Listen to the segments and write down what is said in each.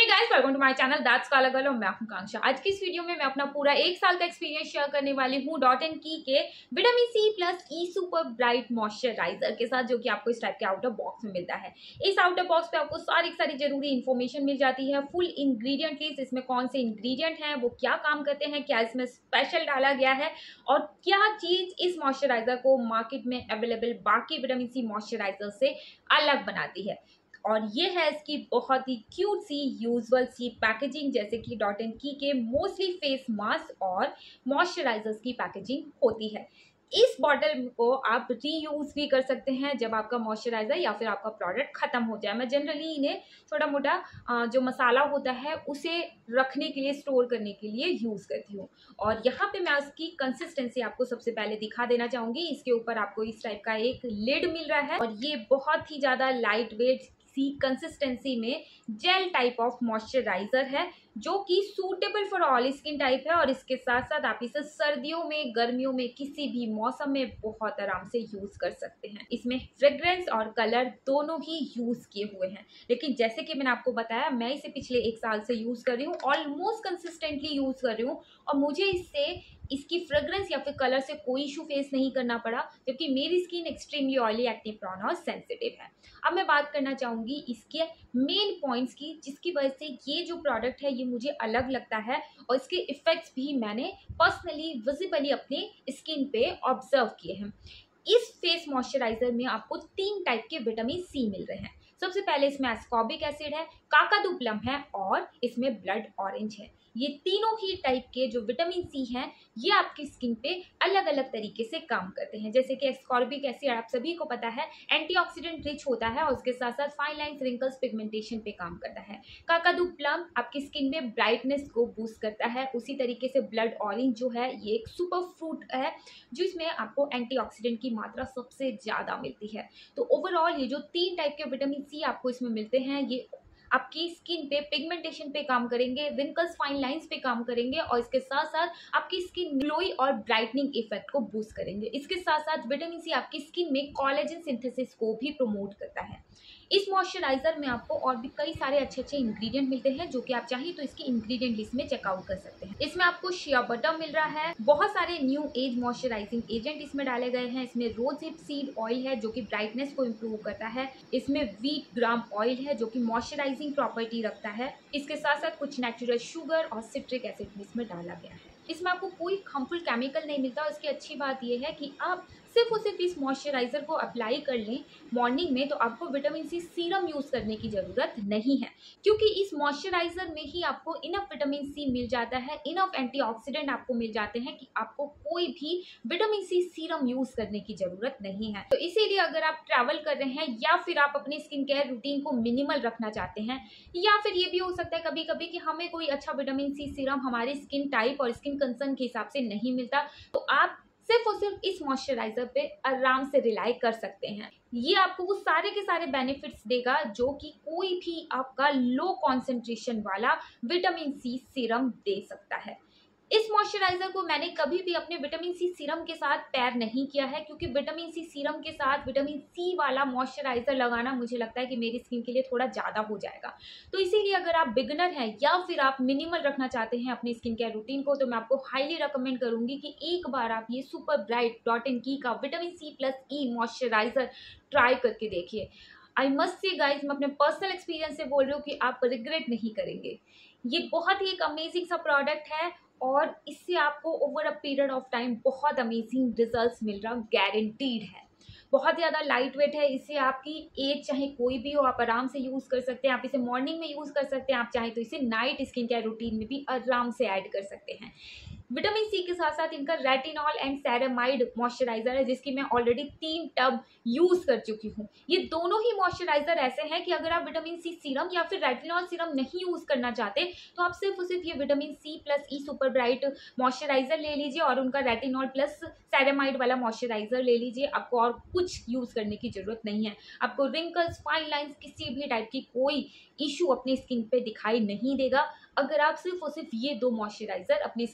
Hey guys, welcome to my channel that's Kala girl और मैं हूं कांक्षा। आज की इस वीडियो में मैं अपना पूरा 1 साल का एक्सपीरियंस शेयर करने वाली हूं डॉट एंड की के vitamin C plus E super bright moisturiser के साथ, जो कि आपको इस टाइप के आउटर बॉक्स में मिलता है। इस आउटर बॉक्स पे आपको सारी जरूरी इंफॉर्मेशन मिल जाती है, फुल इंग्रेडिएंट लिस्ट, इसमें कौन से इंग्रेडिएंट हैं, वो क्या काम करते हैं, क्या इसमें स्पेशल डाला गया है और क्या चीज इस मॉइस्चराइजर को मार्केट में अवेलेबल बाकी विटामिन सी मॉइस्चराइजर से अलग बनाती है। और ये है इसकी बहुत ही क्यूट सी यूजुअल सी पैकेजिंग, जैसे कि डॉट एंड की के मोस्टली फेस मास्क और मॉइस्चराइजर्स की पैकेजिंग होती है। इस बॉटल को आप रीयूज भी कर सकते हैं जब आपका मॉइस्चराइजर या फिर आपका प्रोडक्ट खत्म हो जाए। मैं जनरली इन्हें छोटा मोटा जो मसाला होता है उसे रखने के लिए, स्टोर करने के लिए यूज करती हूँ। और यहाँ पे मैं उसकी कंसिस्टेंसी आपको सबसे पहले दिखा देना चाहूंगी। इसके ऊपर आपको इस टाइप का एक लिड मिल रहा है और ये बहुत ही ज्यादा लाइट वेट सी कंसिस्टेंसी में जेल टाइप ऑफ मॉइस्चराइजर है, जो कि suitable for all skin type है। और इसके साथ साथ आप इसे सर्दियों में, गर्मियों में, किसी भी मौसम में बहुत आराम से यूज कर सकते हैं। इसमें फ्रेग्रेंस और कलर दोनों ही यूज किए हुए हैं, लेकिन जैसे कि मैंने आपको बताया, मैं इसे पिछले 1 साल से यूज कर रही हूँ, ऑलमोस्ट कंसिस्टेंटली यूज कर रही हूँ और मुझे इससे इसकी फ्रेग्रेंस या फिर कलर से कोई इशू फेस नहीं करना पड़ा, क्योंकि मेरी skin extremely oily, acne prone और सेंसिटिव है। अब मैं बात करना चाहूंगी इसके मेन पॉइंट्स की, जिसकी वजह से ये जो प्रोडक्ट है ये मुझे अलग लगता है और इसके इफेक्ट्स भी मैंने पर्सनली विजिबली अपने स्किन पे ऑब्जर्व किए हैं। इस फेस मॉइस्चराइजर में आपको 3 टाइप के विटामिन सी मिल रहे हैं। सबसे पहले इसमें एस्कॉर्बिक एसिड है, काकातू प्लम है और इसमें ब्लड ऑरेंज है। ये तीनों ही टाइप के जो विटामिन सी हैं ये आपकी स्किन पे अलग अलग तरीके से काम करते हैं। जैसे कि एस्कॉर्बिक एसिड आप सभी को पता है एंटीऑक्सीडेंट रिच होता है और उसके साथ साथ फाइन लाइंस, रिंकल्स, पिगमेंटेशन पे काम करता है। काकातू प्लम आपकी स्किन में ब्राइटनेस को बूस्ट करता है। उसी तरीके से ब्लड ऑरेंज जो है ये एक सुपर फ्रूट है जिसमें आपको एंटीऑक्सीडेंट की मात्रा सबसे ज्यादा मिलती है। तो ओवरऑल ये जो 3 टाइप के विटामिन सी आपको इसमें मिलते हैं, ये आपकी स्किन पे पिगमेंटेशन पे काम करेंगे, रिंकल्स, फाइन लाइंस पे काम करेंगे और इसके साथ साथ आपकी स्किन ग्लोई और ब्राइटनिंग इफेक्ट को बूस्ट करेंगे। इसके साथ साथ विटामिन सी आपकी स्किन में कोलेजन सिंथेसिस को भी प्रमोट करता है। इस मॉइस्चराइजर में आपको और भी कई सारे अच्छे इंग्रेडिएंट मिलते हैं, जो कि आप चाहिए तो इसकी इंग्रेडिएंट लिस्ट में चेकआउट कर सकते हैं। इसमें आपको शिया बटर मिल रहा है, बहुत सारे न्यू एज मॉइस्चराइजिंग एजेंट इसमें डाले गए हैं। इसमें रोजहिप सीड ऑयल है जो कि ब्राइटनेस को इम्प्रूव करता है। इसमें व्हीट ग्राम ऑयल है जो कि मॉइस्चराइजिंग प्रॉपर्टी रखता है। इसके साथ साथ कुछ नेचुरल शुगर और सिट्रिक एसिड भी इसमें डाला गया है। इसमें आपको कोई हार्मफुल केमिकल नहीं मिलता। इसकी अच्छी बात यह है कि आप सिर्फ और सिर्फ इस मॉइस्चराइजर को अप्लाई कर लें मॉर्निंग में, तो आपको विटामिन सी सीरम यूज करने की जरूरत नहीं है, क्योंकि इस मॉइस्चराइजर में ही आपको इनफ विटामिन सी मिल जाता है, इनफ एंटीऑक्सीडेंट आपको मिल जाते हैं कि आपको कोई भी विटामिन सी सीरम यूज करने की जरूरत नहीं है। तो इसीलिए अगर आप ट्रैवल कर रहे हैं या फिर आप अपनी स्किन केयर रूटीन को मिनिमल रखना चाहते हैं, या फिर ये भी हो सकता है कभी कभी कि हमें कोई अच्छा विटामिन सी सीरम हमारे स्किन टाइप और स्किन कंसर्न के हिसाब से नहीं मिलता, तो आप सिर्फ और सिर्फ इस मॉइस्चराइजर पे आराम से रिलाई कर सकते हैं। ये आपको वो सारे के सारे बेनिफिट्स देगा जो कि कोई भी आपका लो कॉन्सेंट्रेशन वाला विटामिन सी सीरम दे सकता है। इस मॉइस्चराइजर को मैंने कभी भी अपने विटामिन सी सीरम के साथ पेयर नहीं किया है, क्योंकि विटामिन सी सीरम के साथ विटामिन सी वाला मॉइस्चराइजर लगाना मुझे लगता है कि मेरी स्किन के लिए थोड़ा ज़्यादा हो जाएगा। तो इसीलिए अगर आप बिगिनर हैं या फिर आप मिनिमल रखना चाहते हैं अपनी स्किन केयर रूटीन को, तो मैं आपको हाईली रिकमेंड करूंगी कि एक बार आप ये super bright dot and key का vitamin C plus E moisturiser try करके देखिए। आई मस्ट से गाइज, मैं अपने पर्सनल एक्सपीरियंस से बोल रही हूँ कि आप रिग्रेट नहीं करेंगे। ये बहुत ही एक अमेजिंग सा प्रोडक्ट है और इससे आपको over a period of time बहुत अमेजिंग रिजल्ट्स मिल रहा, गारंटीड है। बहुत ज़्यादा लाइट वेट है, इससे आपकी एज चाहे कोई भी हो आप आराम से यूज़ कर सकते हैं। आप इसे मॉर्निंग में यूज़ कर सकते हैं, आप चाहे तो इसे नाइट स्किन केयर रूटीन में भी आराम से ऐड कर सकते हैं। विटामिन सी के साथ साथ इनका रेटिनॉल एंड सेरेमाइड मॉइस्चराइजर है, जिसकी मैं ऑलरेडी 3 टब यूज कर चुकी हूँ। ये दोनों ही मॉइस्चराइजर ऐसे हैं कि अगर आप विटामिन सी सीरम या फिर रेटिनॉल सीरम नहीं यूज करना चाहते, तो आप सिर्फ और सिर्फ ये vitamin C plus E super bright moisturiser ले लीजिए और उनका रेटिनॉल प्लस सेरेमाइड वाला मॉइस्चराइजर ले लीजिए। आपको और कुछ यूज करने की जरूरत नहीं है। आपको रिंकल्स, फाइन लाइंस, किसी भी टाइप की कोई इशू अपनी स्किन पे दिखाई नहीं देगा अगर आप सिर्फ और सिर्फ ये 2 मॉइस्चराइजर अपनी स्किन केयर रूटीन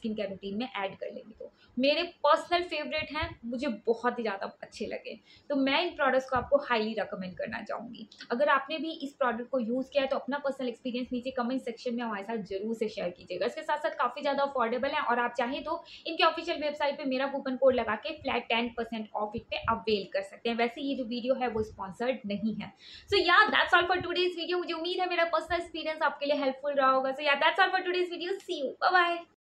रूटीन में ऐड कर लेंगे। तो मेरे पर्सनल फेवरेट हैं, मुझे बहुत ही ज़्यादा अच्छे लगे, तो मैं इन प्रोडक्ट्स को आपको हाईली रिकमेंड करना चाहूँगी। अगर आपने भी इस प्रोडक्ट को यूज़ किया है तो अपना पर्सनल एक्सपीरियंस नीचे कमेंट सेक्शन में हमारे साथ जरूर से शेयर कीजिएगा। इसके साथ साथ काफ़ी ज़्यादा अफोर्डेबल है और आप चाहें तो इनके ऑफिशियल वेबसाइट पे मेरा कूपन कोड लगा के फ्लैट 10% ऑफ इट पे अवेल कर सकते हैं। वैसे ये जो वीडियो है वो स्पॉन्सर्ड नहीं है। So yeah that's all for today's video. मुझे उम्मीद है मेरा पर्सनल एक्सपीरियंस आपके लिए हेल्पफुल रहा होगा। So yeah that's all for today's video. See you, bye bye.